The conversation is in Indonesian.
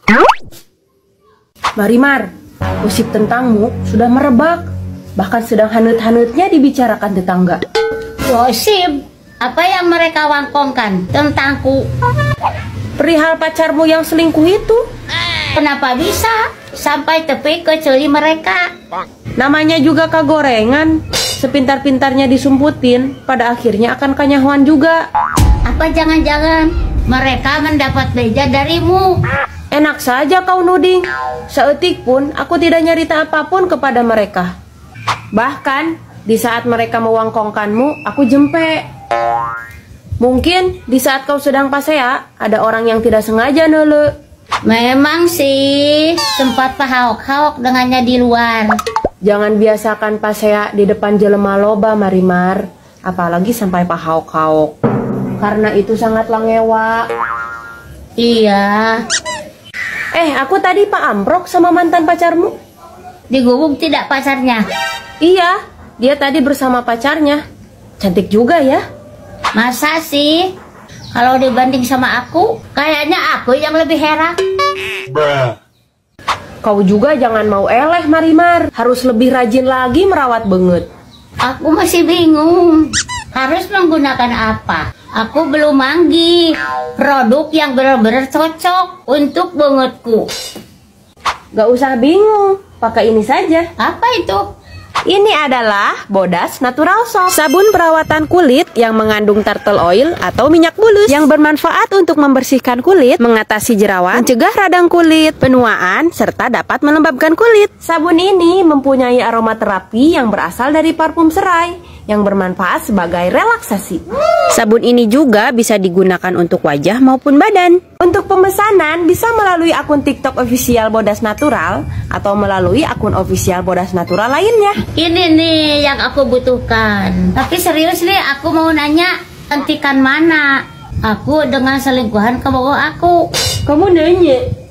Marimar, gosip tentangmu sudah merebak. Bahkan sedang hanut-hanutnya dibicarakan tetangga. Gosip? Apa yang mereka wangkongkan tentangku? Perihal pacarmu yang selingkuh itu. Kenapa bisa sampai tepi ke celi mereka? Namanya juga kagorengan. Sepintar-pintarnya disumputin, pada akhirnya akan kanyahuan juga. Apa jangan-jangan mereka mendapat beja darimu? Enak saja kau nuding. Seetik pun aku tidak nyerita apapun kepada mereka. Bahkan di saat mereka mewangkongkanmu, aku jempe. Mungkin di saat kau sedang pasea, ada orang yang tidak sengaja nele. Memang sih sempat pahok-hok dengannya di luar. Jangan biasakan pasea di depan jelema loba, Marimar. Apalagi sampai pahok-hok. Karena itu sangat langewa. Iya. Aku tadi Pak Amprok sama mantan pacarmu. Digubung tidak pacarnya? Iya, dia tadi bersama pacarnya. Cantik juga ya. Masa sih? Kalau dibanding sama aku, kayaknya aku yang lebih heran. Kau juga jangan mau eleh, Marimar. Harus lebih rajin lagi merawat benget. Aku masih bingung. Harus menggunakan apa? Aku belum manggi produk yang benar-benar cocok untuk bengetku. Gak usah bingung, pakai ini saja. Apa itu? Ini adalah Bodas Natural Soap, sabun perawatan kulit yang mengandung turtle oil atau minyak bulus yang bermanfaat untuk membersihkan kulit, mengatasi jerawat, mencegah radang kulit, penuaan, serta dapat melembabkan kulit. Sabun ini mempunyai aromaterapi yang berasal dari parfum serai yang bermanfaat sebagai relaksasi. Sabun ini juga bisa digunakan untuk wajah maupun badan. Untuk pemesanan bisa melalui akun TikTok official Bodas Natural atau melalui akun official Bodas Natural lainnya. Ini nih yang aku butuhkan. Tapi serius nih, aku mau nanya, hentikan mana? Aku dengan selingkuhan ke bawah aku. Kamu nanya?